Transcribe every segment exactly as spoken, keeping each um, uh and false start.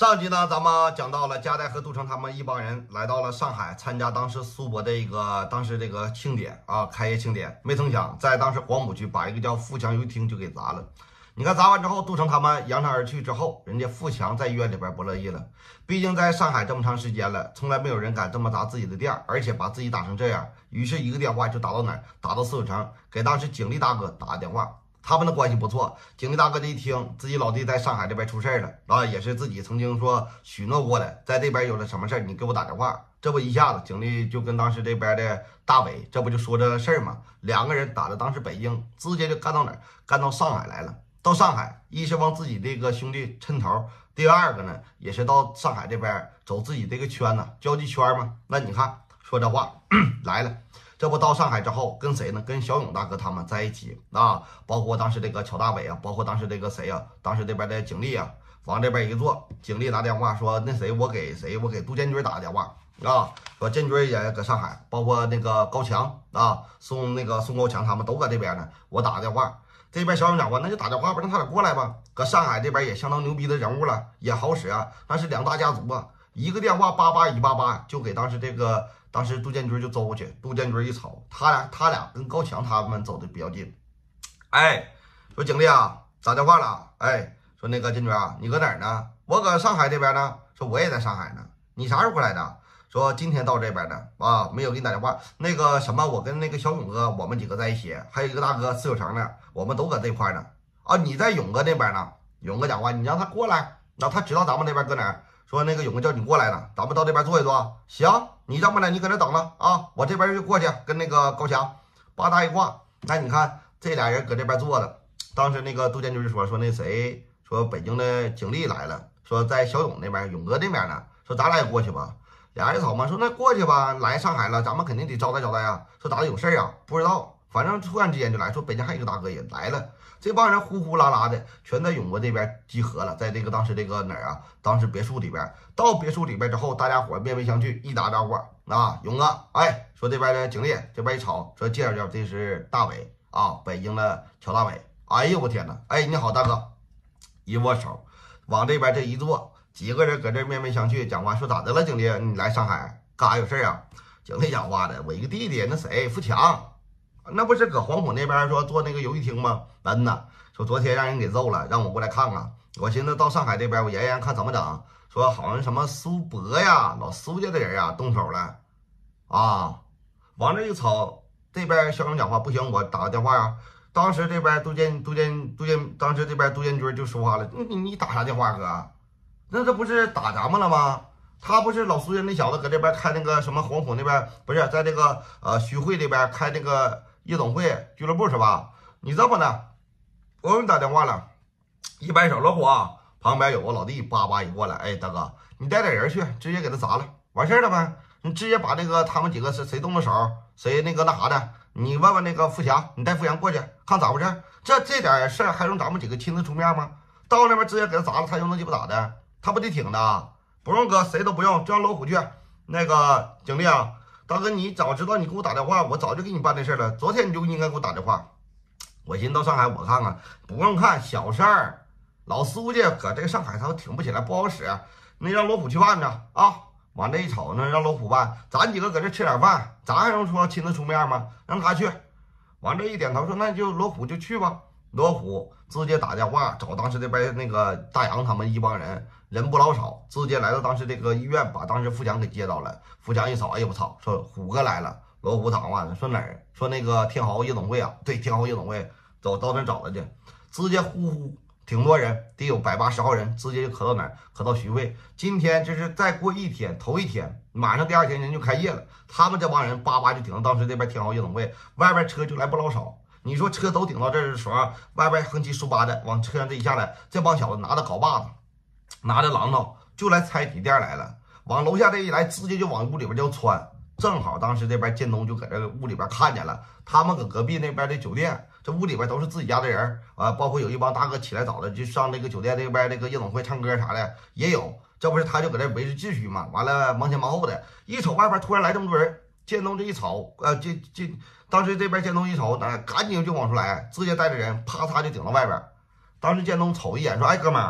上集呢，咱们讲到了加代和杜成他们一帮人来到了上海参加当时苏博的一个当时这个庆典啊，开业庆典。没曾想在当时黄浦区把一个叫富强游戏厅就给砸了。你看砸完之后，杜成他们扬长而去之后，人家富强在医院里边不乐意了。毕竟在上海这么长时间了，从来没有人敢这么砸自己的店，而且把自己打成这样。于是一个电话就打到哪儿？打到四九城，给当时警力大哥打电话。他们的关系不错，警力大哥这一听自己老弟在上海这边出事了啊，也是自己曾经说许诺过的，在这边有了什么事你给我打电话。这不一下子警力就跟当时这边的大伟，这不就说这事儿吗？两个人打的当时北京，直接就干到哪儿？干到上海来了。到上海，一是往自己这个兄弟抻头，第二个呢，也是到上海这边走自己这个圈子，交际圈嘛。那你看说这话来了。这不到上海之后跟谁呢？跟小勇大哥他们在一起啊，包括当时这个乔大伟啊，包括当时这个谁啊，当时这边的警力啊，往这边一坐，警力打电话说那谁我给谁我给杜建军打电话啊，说建军也搁上海，包括那个高强啊，宋那个宋高强他们都搁这边呢，我打电话。这边小勇讲话那就打电话不让他俩过来吧，搁上海这边也相当牛逼的人物了，也好使啊，那是两大家族啊，一个电话八八一八八就给当时这个。当时杜建军就走过去，杜建军一瞅，他俩他俩跟高强他们走的比较近。哎，说经理啊，打电话了。哎，说那个建军啊，你搁哪儿呢？我搁上海这边呢。说我也在上海呢。你啥时候过来的？说今天到这边的啊，没有给你打电话。那个什么，我跟那个小勇哥，我们几个在一起，还有一个大哥四九城呢，我们都搁这块呢。啊，你在勇哥那边呢？勇哥讲话，你让他过来，那他知道咱们那边搁哪儿。说那个勇哥叫你过来了，咱们到这边坐一坐。行，你这么的，你搁这等着啊，我这边就过去跟那个高强八大一挂。那你看这俩人搁这边坐着，当时那个杜建军说说那谁说北京的警力来了，说在小勇那边勇哥那边呢，说咱俩也过去吧。俩人瞅嘛，说那过去吧，来上海了，咱们肯定得招待招待啊。说咋的有事啊？不知道，反正突然之间就来，说北京还有一个大哥也来了。这帮人呼呼啦啦的，全在勇哥这边集合了，在这个当时这个哪儿啊？当时别墅里边。到别墅里边之后，大家伙面面相觑，一打招呼啊，勇哥，哎，说这边的警力，这边一瞅，说介绍介绍，这是大伟啊，北京的乔大伟。哎呦我天哪！哎，你好大哥，一握手，往这边这一坐，几个人搁这面面相觑，讲话说咋的了，经理，你来上海干啥有事啊？经理讲话的，我一个弟弟，那谁富强。那不是搁黄埔那边说做那个游戏厅吗？嗯呐，说昨天让人给揍了，让我过来看看。我寻思到上海这边，我研研看怎么整。说好像什么苏博呀，老苏家的人啊动手了啊。往这一瞅，这边小勇讲话不行，我打个电话啊。当时这边杜建杜建杜建，当时这边杜建军就说话了：“你你打啥电话哥？那这不是打咱们了吗？他不是老苏家那小子搁这边开那个什么黄埔那边，不是在这个呃徐汇这边开那个。”夜总会俱乐部是吧？你这么的，我给你打电话了，一摆手，老虎啊，旁边有个老弟叭叭一过来，哎，大哥，你带点人去，直接给他砸了，完事儿了呗？你直接把那个他们几个是谁动的手，谁那个那啥的，你问问那个富强，你带富强过去看咋回事？这这点事儿还用咱们几个亲自出面吗？到那边直接给他砸了，他又能鸡巴咋的？他不得挺的？不用哥，谁都不用，就让老虎去。那个经理啊。大哥，你早知道你给我打电话，我早就给你办这事了。昨天你就应该给我打电话。我寻思到上海我看看，不用看小事儿。老苏家搁这个上海他都挺不起来，不好使。那让罗虎去办着啊。往这一瞅呢，让罗虎办，咱几个搁这吃点饭，咱还用说亲自出面吗？让他去。往这一点头说，那就罗虎就去吧。罗虎直接打电话找当时这边那个大洋他们一帮人。人不老少，直接来到当时这个医院，把当时富强给接到了。富强一瞅，哎呦我操，说虎哥来了。罗虎躺完了，说哪儿？说那个天豪夜总会啊，对，天豪夜总会，走到那找他去，直接呼呼，挺多人，得有百八十号人，直接就可到哪儿？可到徐汇。今天这是再过一天，头一天，马上第二天人就开业了。他们这帮人叭叭就顶到当时这边天豪夜总会，外边车就来不老少。你说车都顶到这儿的时候，外边横七竖八的往车上这一下来，这帮小子拿着镐把子。拿着榔头就来拆底店来了，往楼下这一来，直接就往屋里边就窜。正好当时这边建东就搁这个屋里边看见了，他们搁隔壁那边的酒店，这屋里边都是自己家的人啊，包括有一帮大哥起来早的就上这个酒店这边这个夜总会唱歌啥的也有。这不是他就搁这维持秩序嘛？完了忙前忙后的，一瞅外边突然来这么多人，建东这一瞅，呃，这这当时这边建东一瞅，那赶紧就往出来，直接带着人啪嚓就顶到外边。当时建东瞅一眼说：“哎，哥们儿。”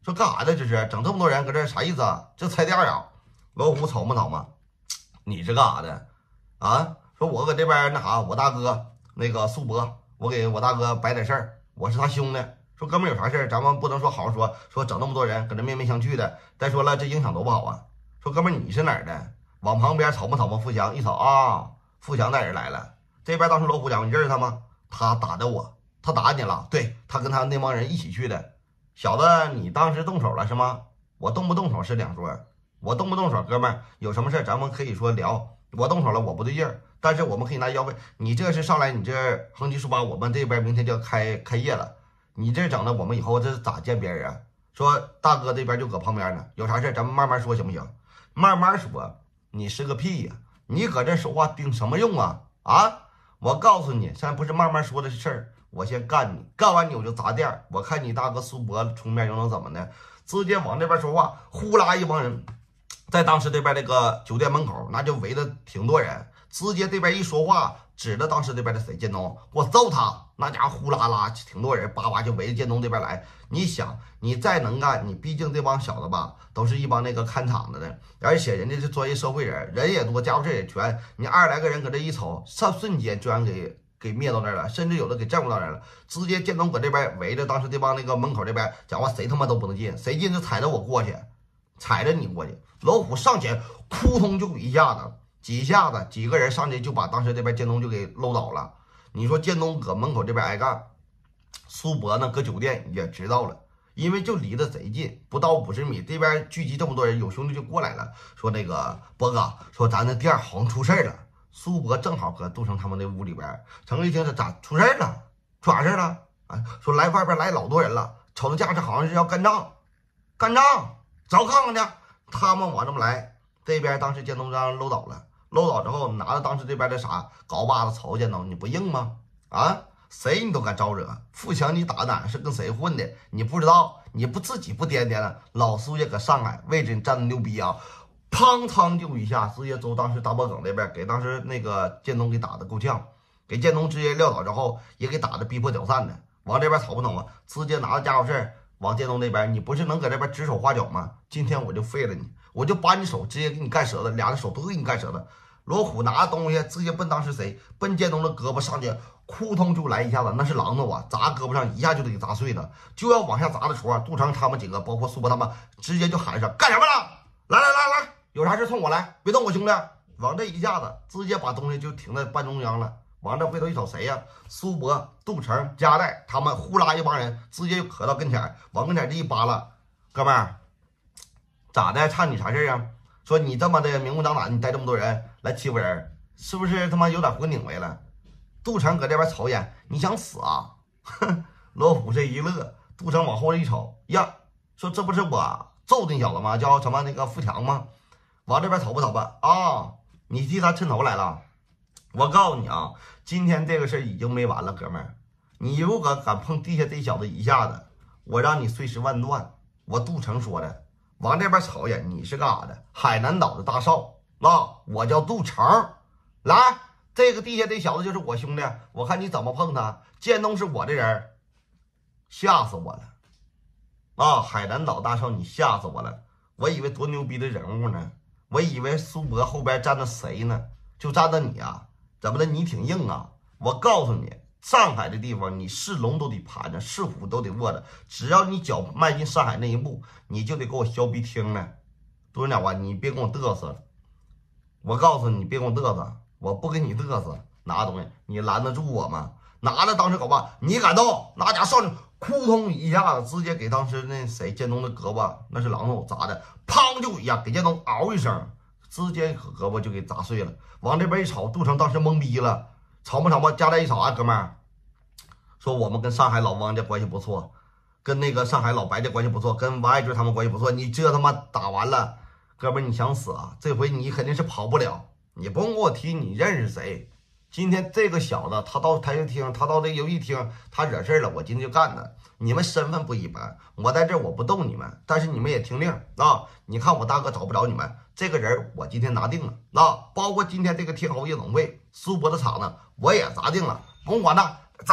说干啥的？这是整这么多人搁这啥意思啊？这踩点啊？老虎吵没吵吗？你是干啥的啊？说我搁这边那啥，我大哥那个苏博，我给我大哥摆点事儿，我是他兄弟。说哥们有啥事儿，咱们不能说好好说，说整那么多人搁这面面相觑的。再说了，这影响多不好啊。说哥们你是哪儿的？往旁边瞅没瞅吗？富强一瞅啊，富强带人来了。这边当时老虎讲，你认识他吗？他打的我，他打你了？对，他跟他那帮人一起去的。小子，你当时动手了是吗？我动不动手是两说。我动不动手，哥们儿有什么事咱们可以说聊。我动手了，我不对劲儿，但是我们可以拿腰费。你这是上来，你这横七竖八，我们这边明天就要开开业了，你这整的，我们以后这是咋见别人啊？说大哥这边就搁旁边呢，有啥事咱们慢慢说行不行？慢慢说，你是个屁呀！你搁这说话顶什么用啊？啊！我告诉你，现在不是慢慢说的事儿，我先干你，干完你我就砸店。我看你大哥苏博出面又能怎么的？直接往这边说话，呼啦一帮人。在当时这边这个酒店门口，那就围的挺多人，直接这边一说话，指着当时这边的谁建东，我揍他！那家伙呼啦啦挺多人，叭叭就围着建东这边来。你想，你再能干，你毕竟这帮小子吧，都是一帮那个看场子的，而且人家是专业社会人，人也多，家伙事也全。你二十来个人搁这一瞅，上瞬间居然给给灭到那儿了，甚至有的给震过到那儿了。直接建东搁这边围着当时这帮那个门口这边讲话，谁他妈都不能进，谁进就踩着我过去，踩着你过去。老虎上前，扑通就一下子，几下子，几个人上去就把当时这边建东就给搂倒了。你说建东搁门口这边挨干，苏博呢搁酒店也知道了，因为就离得贼近，不到五十米，这边聚集这么多人，有兄弟就过来了，说那个博哥，说咱那店好像出事了。苏博正好搁杜成他们那屋里边，成哥一听是咋出事了？出啥事了？啊，说来外边来老多人了，瞅着架势好像是要干仗，干仗，找看看去。他们往这么来，这边当时建东让人搂倒了，搂倒之后拿着当时这边的啥镐把子瞅建东，你不硬吗？啊，谁你都敢招惹？富强你打哪是跟谁混的？你不知道？你不自己不掂掂了？老苏家搁上海位置你站的牛逼啊！砰嘡就一下，直接走当时大脖梗那边，给当时那个建东给打的够呛，给建东直接撂倒之后，也给打的逼迫屌散的。往这边瞅不瞅啊？直接拿着家伙事儿。往建东那边，你不是能搁这边指手画脚吗？今天我就废了你，我就把你手直接给你干折的，俩的手都给你干折的。老虎拿着东西直接奔当时谁，奔建东的胳膊上去，扑通就来一下子，那是榔头啊，砸胳膊上一下就得给砸碎了。就要往下砸的时候，杜成他们几个，包括苏博他们，直接就喊上干什么了？来来来来，有啥事冲我来，别动我兄弟！往这一下子，直接把东西就停在半中央了。往这回头一瞅，谁呀？苏博、杜成、加代他们呼啦一帮人，直接就可到跟前，往跟前这一扒拉，哥们儿，咋的？差你啥事啊？说你这么的明目张胆，你带这么多人来欺负人，是不是他妈有点混拧为了？杜成搁这边瞅一眼，你想死啊？哼！老虎这一乐，杜成往后一瞅，呀，说这不是我揍那小子吗？叫什么那个富强吗？往这边瞅吧瞅吧啊！你替他抻头来了。我告诉你啊，今天这个事儿已经没完了，哥们儿，你如果敢碰地下这小子一下子，我让你碎尸万段。我杜成说的，往这边瞅一眼，你是干啥的？海南岛的大少啊，我叫杜成，来，这个地下这小子就是我兄弟，我看你怎么碰他。建东是我的人，吓死我了啊！海南岛大少，你吓死我了，我以为多牛逼的人物呢，我以为苏博后边站着谁呢？就站着你啊！怎么的？你挺硬啊！我告诉你，上海的地方，你是龙都得盘着，是虎都得卧着。只要你脚迈进上海那一步，你就得给我削鼻听呢。杜长啊，你别跟我嘚瑟了！我告诉你，你别跟我嘚瑟，我不跟你嘚瑟。拿东西，你拦得住我吗？拿着当时搞吧，你敢动？拿家上去，扑通一下子，直接给当时那谁建东的胳膊，那是榔头砸的，砰就一下给建东嗷一声。直接胳膊就给砸碎了，往这边一瞅，杜成当时懵逼了，吵不吵吧？加在一吵啊，哥们儿，说我们跟上海老汪家关系不错，跟那个上海老白家关系不错，跟王爱军他们关系不错，你这他妈打完了，哥们儿你想死啊？这回你肯定是跑不了，你不用给我提你认识谁。今天这个小子他到台球厅，他到这游戏厅，他惹事了，我今天就干他。你们身份不一般，我在这我不动你们，但是你们也听令啊！你看我大哥找不着你们，这个人我今天拿定了啊！包括今天这个天豪夜总会苏博的场子我也砸定了，甭管他砸，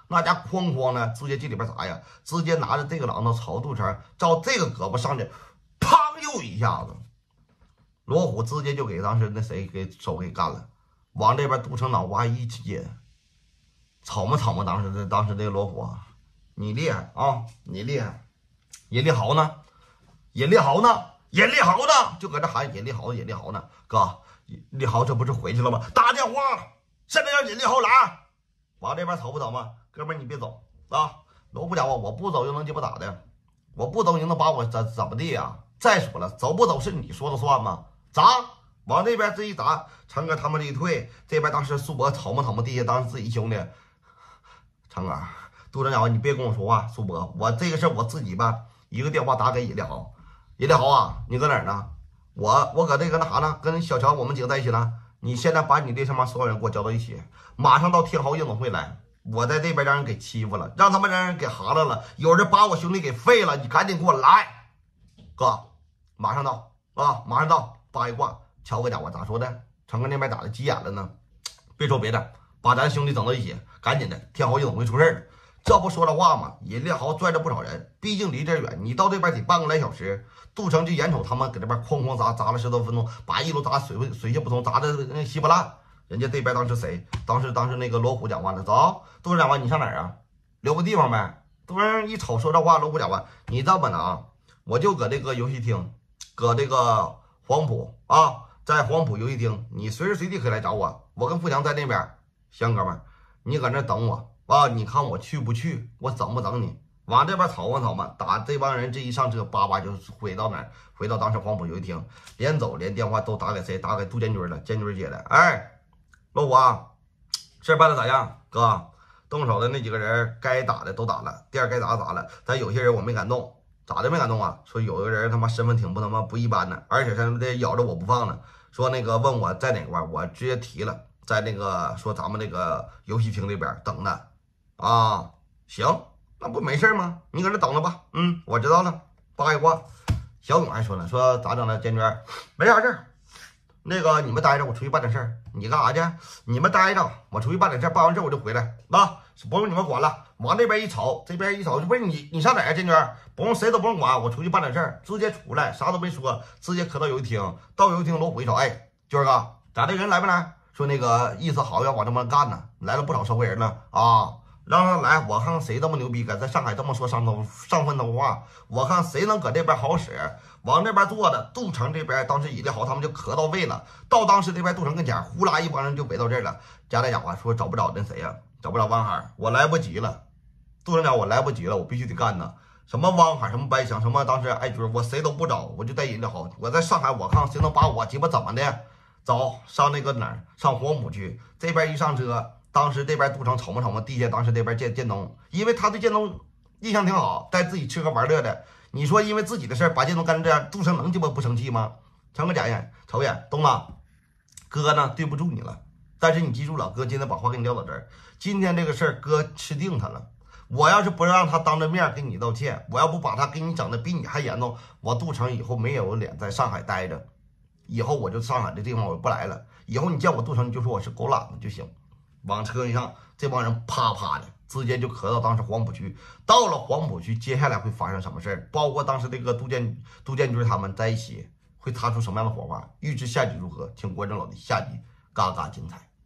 那家哐哐的直接这里边啥呀？直接拿着这个榔头朝杜成照这个胳膊上去，砰又一下子，罗虎直接就给当时那谁给手给干了，往这边杜成脑瓜一接，吵嘛吵嘛，当时这当时这个罗虎，你厉害啊，你厉害，尹立豪呢？尹立豪呢？尹立豪呢？就搁这喊尹立豪，尹立豪呢？哥，尹立豪这不是回去了吗？打电话，现在让尹立豪来，往这边走不走吗？哥们儿你别走啊！罗虎家伙，我不走又能鸡巴咋的？我不走你能把我怎怎么地呀、啊？再说了，走不走是你说了算吗？砸！往这边这一砸，成哥他们这一退，这边当时苏博吵嘛吵嘛地下，当时自己兄弟，成哥，杜成家伙，你别跟我说话，苏博，我这个事我自己办，一个电话打给尹立豪，尹立豪啊，你搁哪儿呢？我我搁这个那啥呢？跟小乔我们几个在一起呢。你现在把你这他妈所有人给我叫到一起，马上到天豪夜总会来。我在这边让人给欺负了，让他们让人给哈了了，有人把我兄弟给废了，你赶紧给我来，哥，马上到啊，马上到，八一挂。乔哥家伙咋说的？成哥那边咋的急眼了呢？别说别的，把咱兄弟整到一起，赶紧的，天豪夜总会出事了。这不说了话吗？尹立豪拽着不少人，毕竟离这远，你到这边得半个来小时。杜成就眼瞅他们搁这边哐哐砸，砸了十多分钟，把一楼砸水水泄不通，砸的那稀巴烂。人家这边当时谁？当时当时那个罗虎讲话了，走，杜成讲话，你上哪儿啊？留个地方呗。杜成一瞅说这话，罗虎讲话，你这么的啊，我就搁这个游戏厅，搁这个黄埔啊，在黄埔游戏厅，你随时随地可以来找我。我跟富强在那边，行哥们儿，你搁那等我啊，你看我去不去，我整不整你？往这边吵嘛吵嘛，打这帮人这一上车，叭叭就回到哪儿？回到当时黄埔游戏厅，连走连电话都打给谁？打给杜建军了，建军接的。哎，罗虎啊，事儿办的咋样？哥，动手的那几个人该打的都打了，店该打的打了，但有些人我没敢动，咋的没敢动啊？说有个人他妈身份挺不他妈不一般的，而且他妈的咬着我不放呢。说那个问我在哪块，我直接提了，在那个说咱们那个游戏厅那边等呢。啊，行。那不没事吗？你搁这等着吧。嗯，我知道了。八一挂，小勇还说呢，说咋整呢？坚决没啥事儿。那个你们待着，我出去办点事儿。你干啥去？你们待着，我出去办点事儿，办完事儿我就回来。啊，不用你们管了。往这边一吵，这边一吵，就不是你，你上哪儿啊？坚决不用，谁都不用管，我出去办点事儿，直接出来，啥都没说，直接可到游戏厅。到游戏厅，罗虎一瞅，哎，军儿哥，咋的？人来没来？说那个意思好要往这么干呢，来了不少社会人了啊。让他来，我看看谁这么牛逼，搁在上海这么说上头上分头话，我看谁能搁这边好使。往这边坐的杜成这边，当时尹立豪他们就可到位了。到当时这边杜成跟前，呼啦一帮人就围到这儿了。家代讲话说找不着那谁呀、啊？找不着汪海，我来不及了。杜成讲我来不及了，我必须得干呢。什么汪海，什么白翔，什么当时哎军，我谁都不找，我就带尹立豪。我在上海，我看谁能把我鸡巴怎么的？走上那个哪儿？上黄埔去。这边一上车。当时这边杜成瞅没瞅嘛？地下当时这边建建东，因为他对建东印象挺好，带自己吃喝玩乐的。你说因为自己的事儿把建东干成这样，杜成能鸡巴不生气吗？成个假眼，瞅眼，东子，哥呢对不住你了，但是你记住了，哥今天把话给你撂到这儿。今天这个事儿哥吃定他了。我要是不让他当着面给你道歉，我要不把他给你整的比你还严重，我杜成以后没有脸在上海待着，以后我就上海这地方我不来了。以后你见我杜成，你就说我是狗懒子就行。往车一上，这帮人啪啪的直接就磕到当时黄埔区。到了黄埔区，接下来会发生什么事儿？包括当时这个杜建杜建军他们在一起会擦出什么样的火花？预知下集如何，请关注老弟，下集嘎嘎精彩。